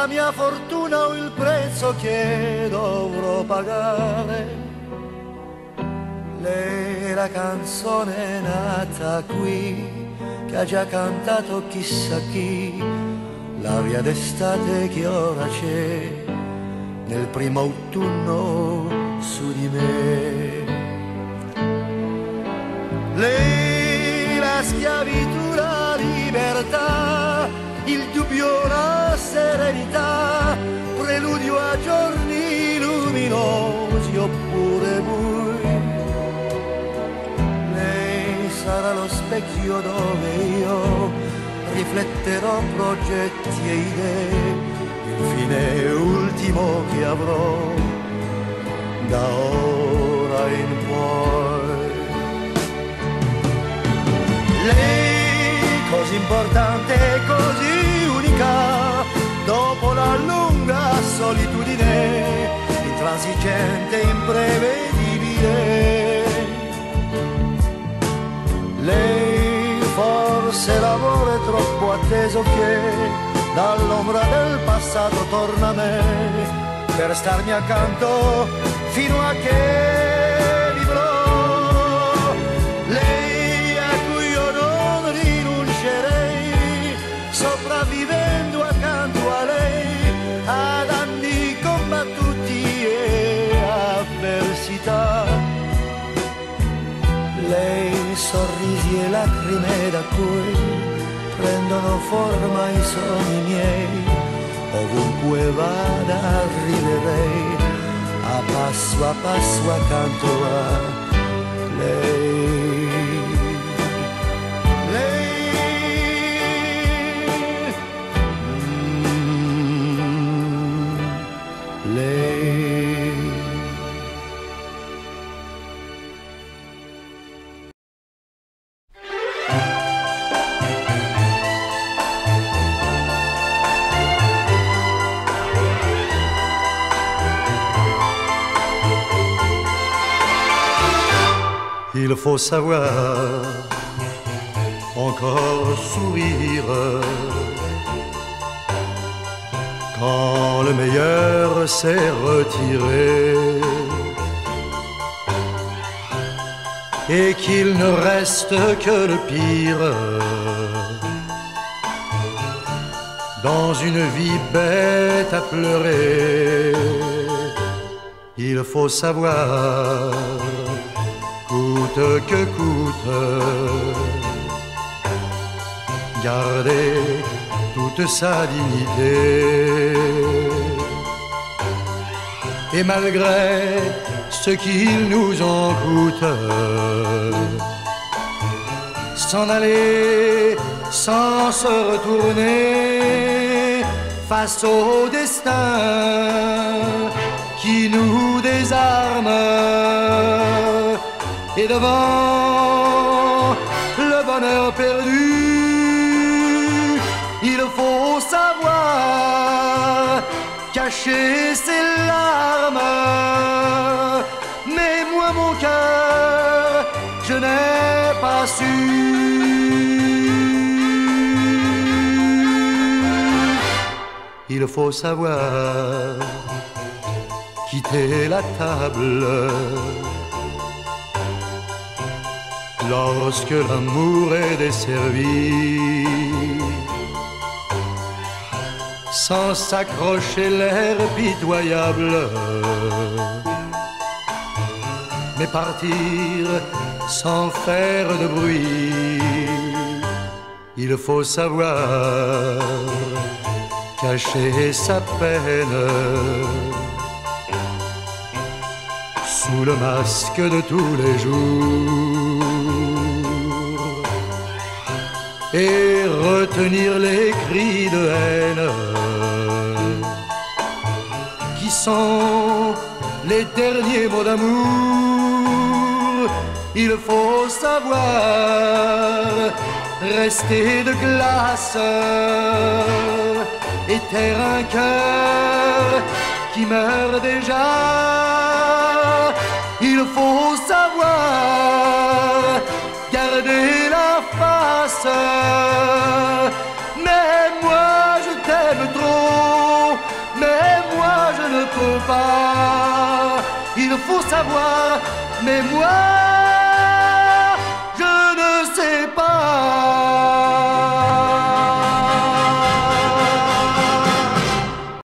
la mia fortuna o il prezzo che dovrò pagare. Lei è la canzone nata qui, che ha già cantato chissà chi, l'aria d'estate che ora c'è nel primo autunno su di me. Lei la schiavitù, la libertà, il dubbio, la serenità, preludio a giorni luminosi oppure bui. Lei sarà lo specchio dove io rifletterò progetti e idee, il fine ultimo che avrò da ora in poi. Lei così importante, così unica, dopo la lunga solitudine, intransigente, imprevedibile. Lei forse l'amore troppo atteso che dall'ombra del passato torna a me, per starmi accanto fino a che vivrò. Lei a cui io non rinuncerei, sopravvivendo accanto a lei ad anni combattuti e avversità. Lei sorrisi e lacrime da cui prendono forma i sogni miei, ovunque vada arriverei a passo accanto a lei. Il faut savoir encore sourire quand le meilleur s'est retiré et qu'il ne reste que le pire dans une vie bête à pleurer. Il faut savoir, coûte que coûte, garder toute sa dignité. Et malgré ce qu'il nous en coûte, s'en aller sans se retourner face au destin qui nous désarme. Et devant le bonheur perdu, il faut savoir cacher ses larmes. Mais moi, mon cœur, je n'ai pas su. Il faut savoir quitter la table lorsque l'amour est desservi, sans s'accrocher l'air pitoyable, mais partir sans faire de bruit. Il faut savoir cacher sa peine sous le masque de tous les jours et retenir les cris de haine qui sont les derniers mots d'amour. Il faut savoir rester de glace et taire un cœur qui meurt déjà. Il faut savoir garder la face. Mais moi je t'aime trop faut pas, il faut savoir, mais moi